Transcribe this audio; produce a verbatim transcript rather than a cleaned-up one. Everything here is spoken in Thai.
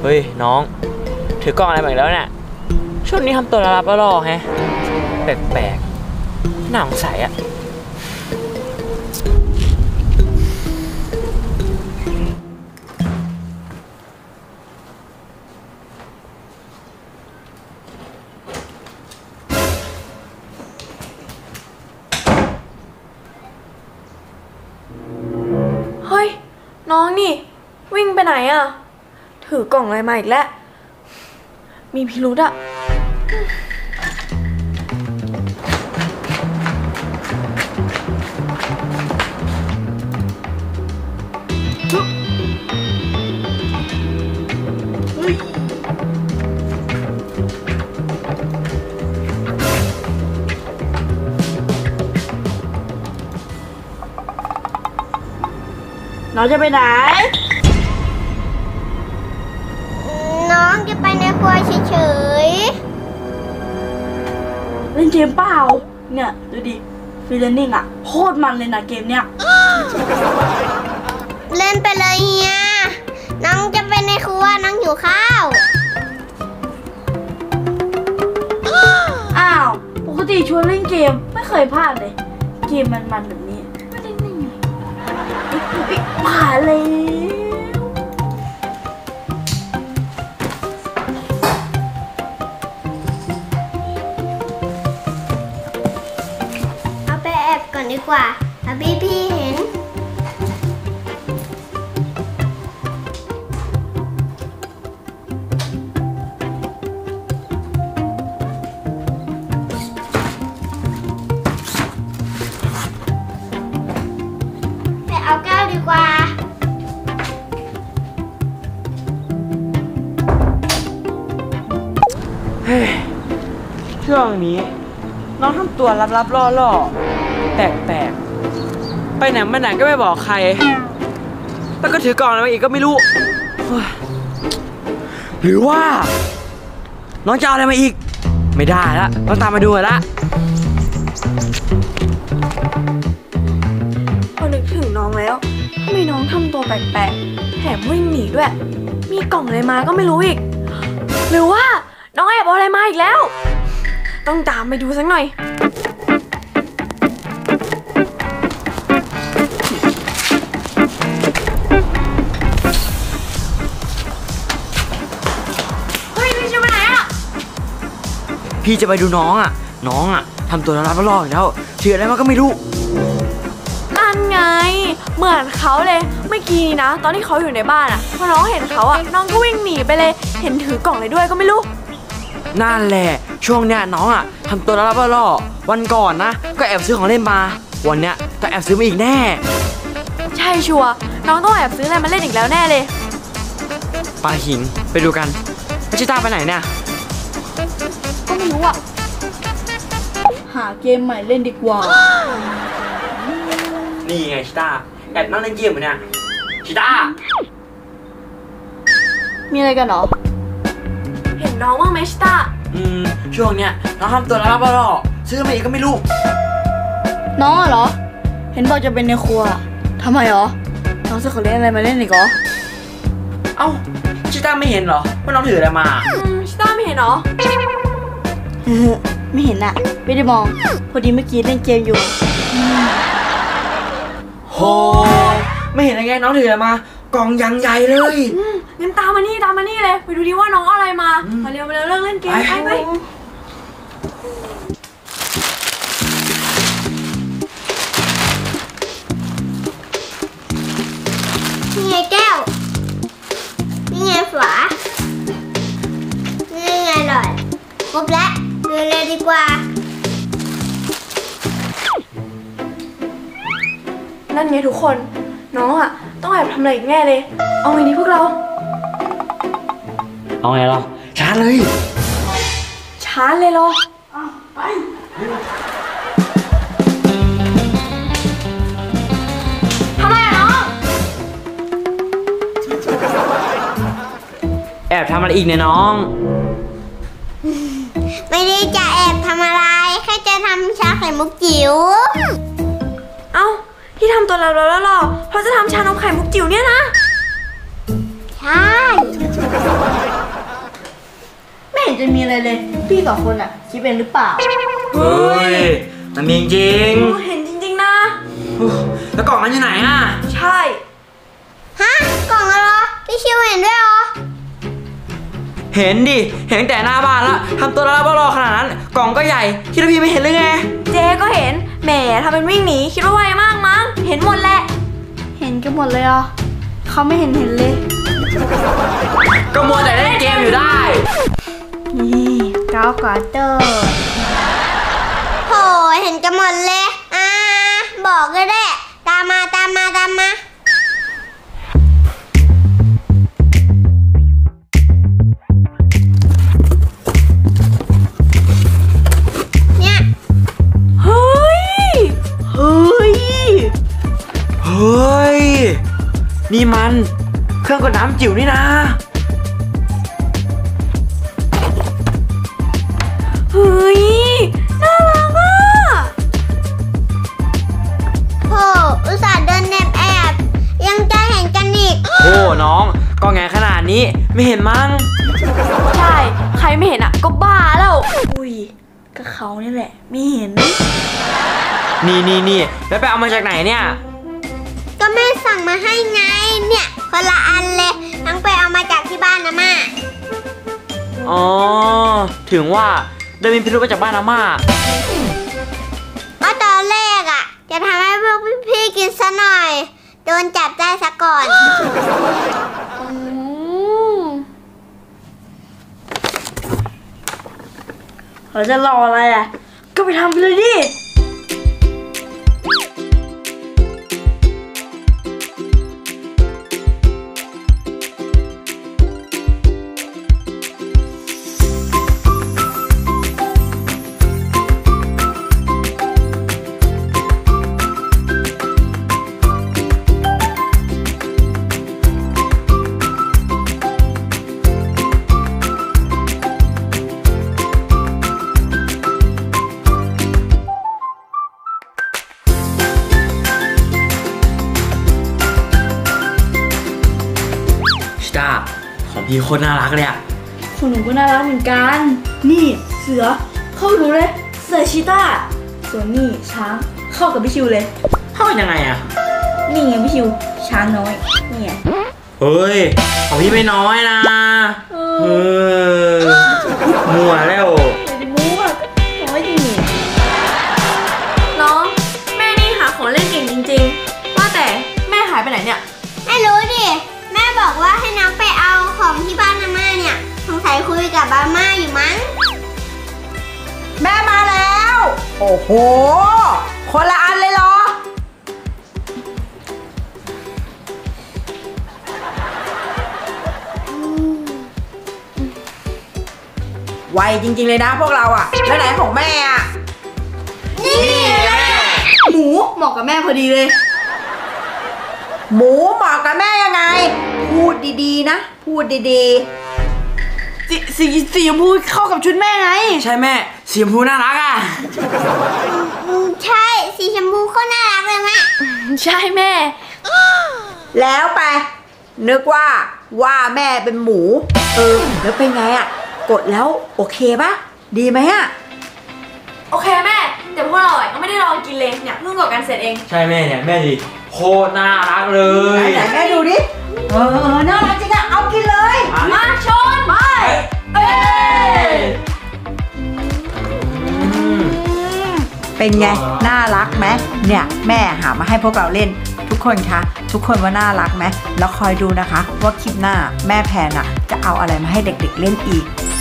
เฮ้ยน้องถือกล้องอะไรมาอีกแล้วเนี่ยช่วงนี้ทำตัวระลับล่อๆแฮะแปลกๆน่าสงสัยอะเฮ้ยน้องนี่วิ่งไปไหนอะถือกล่องอะไรมาอีกแล้วมีพิรุธอะน้องจะไปไหนน้องจะไปในครัวเฉยๆเล่นเกมเปล่าเนี่ยดูดิฟรีแลนนิ่งอ่ะโคตรมันเลยนะเกมเนี้ยเล่นไปเลยเฮียน้องจะไปในครัวน้องหิวข้าวอ้าวปกติชวนเล่นเกมไม่เคยพลาดเลยเกมมันๆแบบนี้ไม่เล่นได้ไงผ่านเลยเอาไปแอบก่อนดีกว่าถ้าพี่พี่เห็นเอาแก้วดีกว่าเฮ้ยช่วงนี้น้องทำตัวลับๆล่อๆแปลกๆไปไหนมาไหนก็ไม่บอกใครแล้วก็ถือกล่องอะไรมาอีกก็ไม่รู้หรือว่าน้องจะเอาอะไรมาอีกไม่ได้ละต้องตามมาดูละพอนึกถึงน้องแล้วทำไมน้องทำตัวแปลกๆแถมวิ่งหนีด้วยมีกล่องอะไรมาก็ไม่รู้อีกหรือว่าน้องแอบเอาอะไรมาอีกแล้วต้องตามไปดูสักหน่อยเฮ้ยพี่จะไปไหนอะพี่จะไปดูน้องอ่ะน้องอ่ะทำตัวลับๆล่อๆอีกแล้วถืออะไรมาก็ไม่รู้นั่นไงเหมือนเขาเลยเมื่อกี้นี้นะตอนที่เขาอยู่ในบ้านอ่ะพอน้องเห็นเขาอ่ะน้องก็วิ่งหนีไปเลยเห็นถือกล่องอะไรด้วยก็ไม่รู้นั่นแหละช่วงเนี้ยน้องอ่ะทำตัวลับๆล่อๆวันก่อนนะก็แอบซื้อของเล่นมาวันเนี้ยก็แอบซื้อมาอีกแน่ใช่ชัวร์น้องต้องแอบซื้ออะไรมาเล่นอีกแล้วแน่เลยปาหินไปดูกันแล้วชิต้าไปไหนเนี่ยก็ไม่รู้อ่ะหาเกมใหม่เล่นดีกว่านี่ไงชิต้าแอบนั่งเล่นเกมอยู่เนี่ยชิต้ามีอะไรกันหรอเห็นน้องบ้างไหมชิต้าอืมช่วงเนี้ยน้องทำตัวลับๆล่อๆซื้อมาอีกก็ไม่รู้น้องเหรอเห็นบอกจะเป็นในครัวทำไมหรอน้องซื้อของเล่นอะไรมาเล่นอีกเหรอเอ้าชิต้าไม่เห็นเหรอว่าน้องถืออะไรมาอืมชิต้าไม่เห็นเหรอไม่เห็นอะไม่ได้มองพอดีเมื่อกี้เล่นเกมอยู่โหไม่เห็นอะไรไงน้องถืออะไรมากล่องยังใหญ่เลยงั้นตามมานี่ตามมานี่เลยไปดูดิว่าน้องอะไรมามาเร็วมาเร็วเลิกเล่นเกมไปไปนี่ไงแก้วนี่ไงฝานี่ไงหลอดครบแล้วดูเลยดีกว่านั่นไงทุกคนน้องอ่ะต้องแอบทำอะไรอีกแน่เลยเอาไงดีพวกเราเอาไงเราชาร์จเลยชาร์จเลยเหรอไปทำไมอ่ะน้องแอบทำอะไรอีกเนี่ยน้องไม่ได้จะแอบทำอะไรแค่จะทำชาไข่มุกจิ๋วเอ้าที่ทำตัวเราแล้วหรอเพราะจะทำชานมไข่มุกจิ๋วเนี่ยนะใชใช่ไม่เห็นจะมีอะไรเลย พี่สองคนอะคิดเป็นหรือเปล่าเฮ้ย มันมีจริงเห็นจริงๆนะแล้วกล่องนั้นอยู่ไหนอ่ะใช่ฮะ กล่องอะไรอพี่ชิวเห็นด้วยเหรอเห็นดิ เห็นตั้งแต่หน้าบ้านแล้วทำตัวรับรอขนาดนั้น กล่องก็ใหญ่ คิดว่าพี่ไม่เห็นเลยไงเจ๊ก็เห็น แหมทำเป็นวิ่งหนี คิดว่าไวมากมั้ง เห็นหมดแหละเห็นกันหมดเลยเหรอเขาไม่เห็นเห็นเลยก็มัวแต่เล่นเกมอยู่ได้นี่ก้าวกว่าเตอร์โห เห็นกันหมดเลย อ่า บอกก็ได้ ตามมาตามมาตามมา เนี่ยเฮ้ยเฮ้ยเฮ้ย นี่มันเครื่องกดน้ำจิ๋วนี่นะเฮ้ย น่ารักอ่ะโห อุตส่าห์เดินแอบแอบยังจะเห็นกันอีกโอ้น้องกล่องใหญ่ขนาดนี้ไม่เห็นมั้งใช่ ใครไม่เห็นอ่ะ ก็บ้าแล้วอุ้ยก็เขานี่แหละ ไม่เห็นนี่นี่นี่แล้วไปเอามาจากไหนเนี่ยก็แม่สั่งมาให้ไง เนี่ยคนละอันเลยทั้งไปเอามาจากที่บ้านนะม่าอ๋อ ถึงว่าเดินมีพิรุธมาจากบ้านอาม่าก็ตอนแรกอ่ะ จะทำให้พวกพี่ๆกินซะหน่อย โดนจับได้ซะก่อนเราจะรออะไรอ่ะ ก็ไปทำไปเลยดิชิต้าของพี่โคตรน่ารักเลยอะคุณหนูก็น่ารักเหมือนกัน นี่เสือเข้าดูเลย เสือชีต้า ส่วนนี่ช้างเข้ากับพี่ชิวเลยเข้ายังไงอะนี่ไงพี่ชิว ช้างน้อย นี่ไงเฮ้ย ของพี่ไม่น้อยนะเออมัวแล้วมูอ่ะน้อยจริงน้อง แม่นี่หาของเล่นเก่งจริงๆ ว่าแต่แม่หายไปไหนเนี่ยไม่รู้ดิ แม่บอกว่าให้น้องไปเอาของที่บ้านอาม่าเนี่ยสงสัยคุยกับอาม่าอยู่มั้งแม่มาแล้ว โอ้โห คนละอันเลยเหรอ ไวจริงๆเลยนะพวกเราอะแล้วไหนของแม่อะนี่แม่หมูเหมาะกับแม่พอดีเลยหมูเหมาะกับแม่ยังไง พูดดีๆนะ พูดดีสีสีสีชมพูเข้ากับชุดแม่ไงใช่แม่สีชมพูน่ารักอะอืมใช่ สีชมพูก็น่ารักเลยแม่ใช่แม่ๆ แล้วไป นึกว่าว่าแม่เป็นหมู เออ แล้วเป็นไงอะกดแล้วโอเคปะดีไหมอะโอเคแม่ แต่พวกเราอ่ะยังไม่ได้ลองกินเลยเนี่ยเพิ่งกดกันเสร็จเองใช่แม่เนี่ยแม่ดิโคตรน่ารักเลยไหนๆแม่ดูดิ เออน่ารักจริงอะเอากินเลยมาชนไปเอ้ยเป็นไง น่ารักไหมเนี่ยแม่หามาให้พวกเราเล่น ทุกคนคะ ทุกคนว่าน่ารักไหมแล้วคอยดูนะคะ ว่าคลิปหน้าแม่แพนอะจะเอาอะไรมาให้เด็กๆเล่นอีก